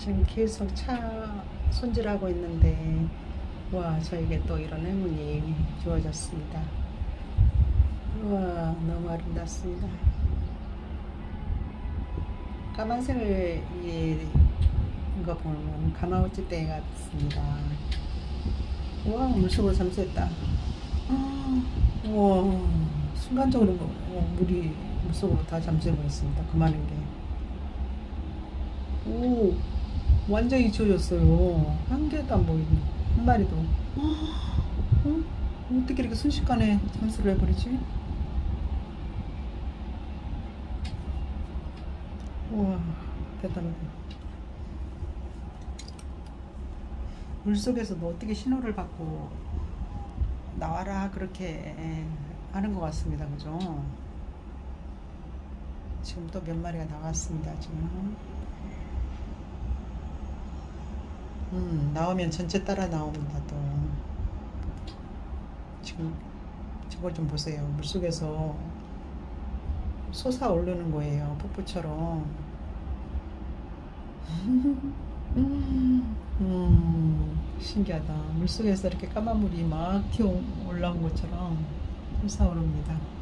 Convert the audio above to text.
지금 계속 차 손질하고 있는데, 와, 저에게 또 이런 행운이 주어졌습니다. 우와, 너무 아름답습니다. 까만색을 이거 보면 가마우찌 같습니다. 우와, 물속으로 잠수했다. 우와, 순간적으로 물이 물속으로 다 잠수해 있습니다. 그 많은 게. 오, 완전히 지워졌어요. 한 개도 안 보이네. 한 마리도. 어? 어떻게 이렇게 순식간에 잠수를 해버리지? 우와, 대단하다. 물속에서도 어떻게 신호를 받고 나와라 그렇게 하는 것 같습니다. 그죠? 지금 또 몇 마리가 나왔습니다. 지금 나오면 전체 따라 나옵니다. 또 지금 저걸 좀 보세요. 물속에서 솟아오르는 거예요. 폭포처럼. 신기하다. 물속에서 이렇게 까만 물이 막 튀어 올라온 것처럼 솟아오릅니다.